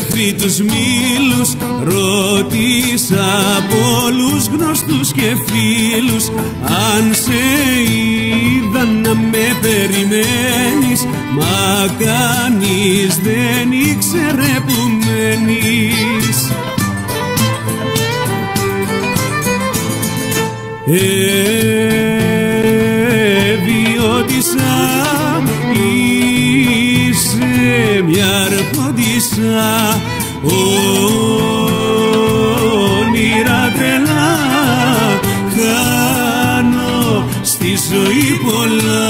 μέχρι τους μήλους. Ρώτησα πολλούς γνωστούς και φίλους αν σε είδαν να με περιμένεις, μα κανείς δεν ήξερε που μένεις. Βιώτησα, είσαι μια αρχόντισσα, όνειρα τρελά, χάνω στη ζωή πολλά.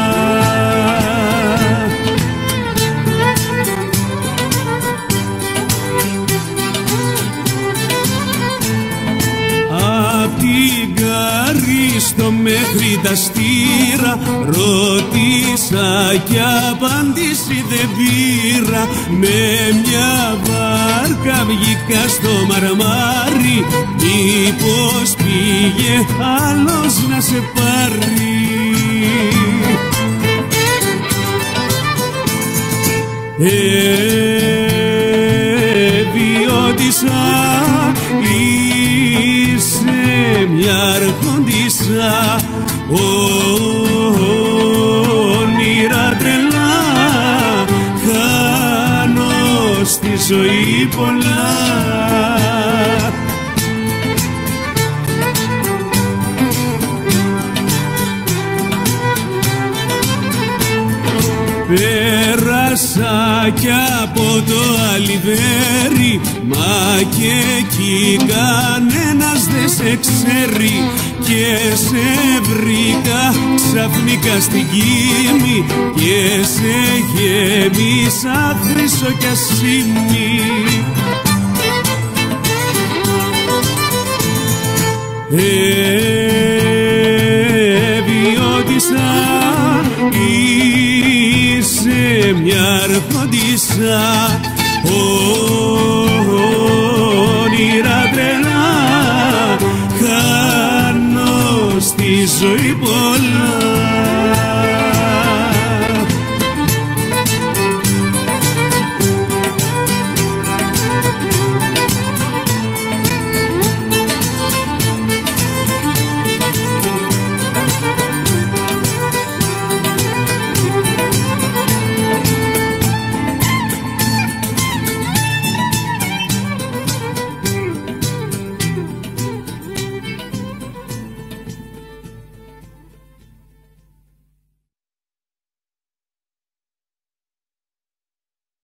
Στο μέχρι τα στήρα ρώτησα κι απάντηση δεν πήρα. Με μια βάρκα βγήκα στο μαρμάρι, μήπως πήγε άλλος να σε πάρει. Βιώτησα, είσαι μια αρχόντισσα, όνειρα τρελά, χάνω στη ζωή πολλά. Πέρασα κι από το αλιβέρι, μα και εκεί κανένας δεν σε ξέρει. Και σε βρήκα ξαφνικά στην κοίμη και σε γέμισα χρυσό κι ασήμι. Βιώτησα, είσαι μια αρχόντισσα, όνειρα τρελά, χάνω στη ζωή πολλά.